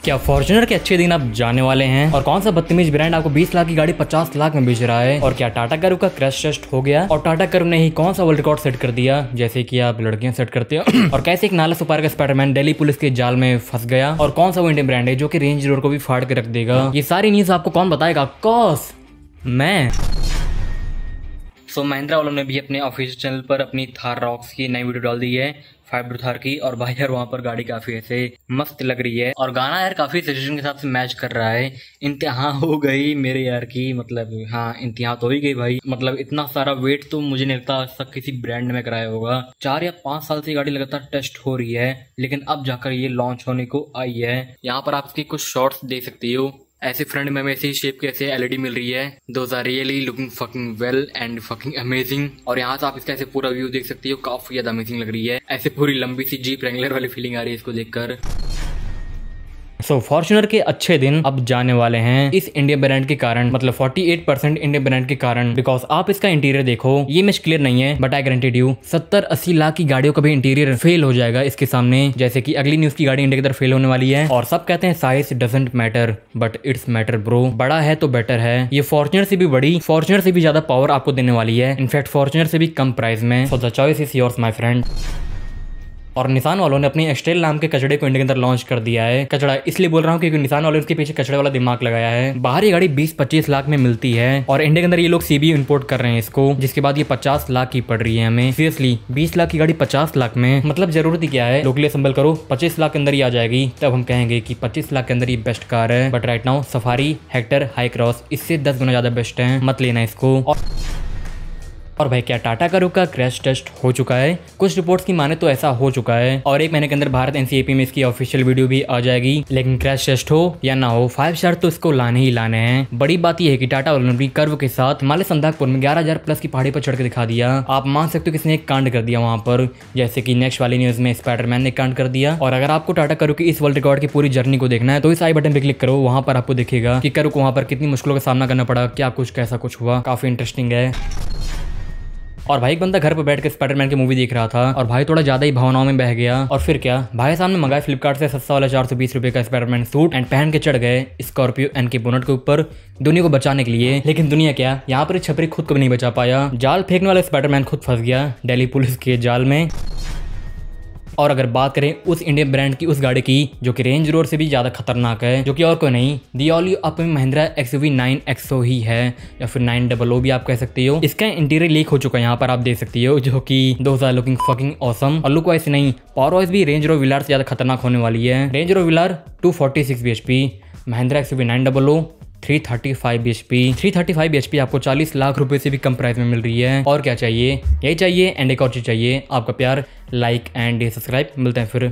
क्या फॉर्च्यूनर के अच्छे दिन अब जाने वाले हैं? और कौन सा बदतमीज ब्रांड आपको 20 लाख की गाड़ी 50 लाख में बेच रहा है? और क्या टाटा कर्व का क्रैश टेस्ट हो गया और टाटा कर्व ने ही कौन सा वर्ल्ड रिकॉर्ड सेट कर दिया जैसे कि आप लड़कियां सेट करते हो? और कैसे एक नाला सुपार का स्पाइडरमैन दिल्ली पुलिस के जाल में फंस गया? और कौन सा वो इंडियन ब्रांड है जो कि रेंज रोवर को भी फाड़ के रख देगा? ये सारी न्यूज आपको कौन बताएगा? कॉस मैं। महिंद्रा वालों ने भी अपने ऑफिशियल चैनल पर अपनी थार रॉक्स की नई वीडियो डाल दी है, 5 थार की। और भाई यार वहाँ पर गाड़ी काफी ऐसे मस्त लग रही है और गाना यार काफी सिचुएशन के साथ से मैच कर रहा है। इंतहा हो गई मेरे यार की, मतलब हाँ इंतहा तो ही गई भाई। मतलब इतना सारा वेट तो मुझे नहीं लगता आज तक किसी ब्रांड में कराया होगा। 4 या 5 साल से गाड़ी लगातार टेस्ट हो रही है, लेकिन अब जाकर ये लॉन्च होने को आई है। यहाँ पर आप इसकी कुछ शॉट्स देख सकती हो। ऐसे फ्रंट में ऐसी शेप के ऐसे एलईडी मिल रही है। Those are really looking fucking well and fucking amazing. और यहाँ से आप इसका ऐसे पूरा व्यू देख सकती हो, काफी ज्यादा अमेजिंग लग रही है। ऐसे पूरी लंबी सी जीप रेंगलर वाली फीलिंग आ रही है इसको देखकर। फॉर्च्यूनर के अच्छे दिन अब जाने वाले हैं इस इंडियन ब्रांड के कारण, मतलब 48% इंडियन ब्रांड के कारण। बिकॉज आप इसका इंटीरियर देखो, ये इमेज क्लियर नहीं है but I guaranteed you 70-80 lakh की गाड़ियों का भी इंटीरियर फेल हो जाएगा इसके सामने। जैसे कि अगली न्यूज की गाड़ी इंडिया की तरफ फेल होने वाली है। और सब कहते हैं size doesn't matter but it's matter bro. बड़ा है तो बेटर है। ये फॉर्च्यूनर से भी बड़ी, फॉर्च्यूनर से भी ज्यादा पावर आपको देने वाली है, इनफैक्ट फॉर्च्यूनर से भी कम प्राइस में। So the choice is yours my friend. और निसान वालों ने अपनी एक्सटेल नाम के कचड़े को इंडिया के अंदर लॉन्च कर दिया है। कचड़ा इसलिए बोल रहा हूँ क्योंकि निसान वालों ने इसके पीछे कचड़े वाला दिमाग लगाया है। बाहर ये गाड़ी 20-25 लाख में मिलती है और इंडिया के अंदर ये लोग सीबीयू इंपोर्ट कर रहे हैं इसको, जिसके बाद ये 50 लाख की पड़ रही है हमें। सीरियसली 20 लाख की गाड़ी 50 लाख में, मतलब जरूरत ही क्या है? लोकली असेंबल करो, 25 लाख के अंदर ही आ जाएगी, तब हम कहेंगे कि 25 लाख के अंदर ये बेस्ट कार है। But right now Safari, Hector, Hycross इससे 10 गुना ज्यादा बेस्ट है, मत लेना इसको। और भाई क्या टाटा कर्व का क्रैश टेस्ट हो चुका है? कुछ रिपोर्ट्स की माने तो ऐसा हो चुका है और 1 महीने के अंदर भारत एनसीएपी में इसकी ऑफिशियल वीडियो भी आ जाएगी। लेकिन क्रैश टेस्ट हो या ना हो, 5 स्टार तो इसको लाने ही लाने हैं। बड़ी बात यह है कि टाटा वालों ने अपनी कर्व के साथ माले संदाकपुर में 11,000 प्लस की पहाड़ी पर चढ़ के दिखा दिया। आप मान सकते हो किसने एक कांड कर दिया वहां पर, जैसे कि नेक्स्ट वाली न्यूज में स्पाइडरमैन ने कांड कर दिया। और अगर आपको टाटा कर्व की इस वर्ल्ड रिकॉर्ड की पूरी जर्नी को देखना है तो इस आई बटन पे क्लिक करो, वहां पर आपको दिखेगा कि कर्व को वहां पर कितनी मुश्किलों का सामना करना पड़ा, क्या कुछ कैसा कुछ हुआ। काफी इंटरेस्टिंग है। और भाई एक बंदा घर पर बैठ के स्पाइडरमैन की मूवी देख रहा था और भाई थोड़ा ज्यादा ही भावनाओं में बह गया। और फिर क्या, भाई सामने मंगाए फ्लिपकार्ट से सस्ता वाला 420 रुपए का स्पाइडरमैन सूट एंड पहन के चढ़ गए स्कॉर्पियो एन के बोनट के ऊपर दुनिया को बचाने के लिए। लेकिन दुनिया क्या, यहाँ पर छपरी खुद को भी नहीं बचा पाया। जाल फेंकने वाला स्पाइडरमैन खुद फंस गया दिल्ली पुलिस के जाल में। और अगर बात करें उस इंडियन ब्रांड की उस गाड़ी की जो कि रेंज रोवर से भी ज्यादा खतरनाक है, जो कि और कोई नहीं, the all upcoming Mahindra XUV 9XO ही है, या फिर 900 भी आप कह सकते हो। इसका इंटीरियर लीक हो चुका है, यहाँ पर आप देख सकती हो, जो कि those are looking fucking awesome. और लुक वाइज नहीं, पावर वाइज भी रेंज रोवर विलार से ज्यादा खतरनाक होने वाली है। Range Rover Velar 246 bhp, Mahindra XUV 900 335 bhp। 335 bhp आपको 40 लाख रुपए से भी कम प्राइस में मिल रही है। और क्या चाहिए? यही चाहिए एंड एक और चीज चाहिए, आपका प्यार, लाइक एंड सब्सक्राइब। मिलते हैं फिर।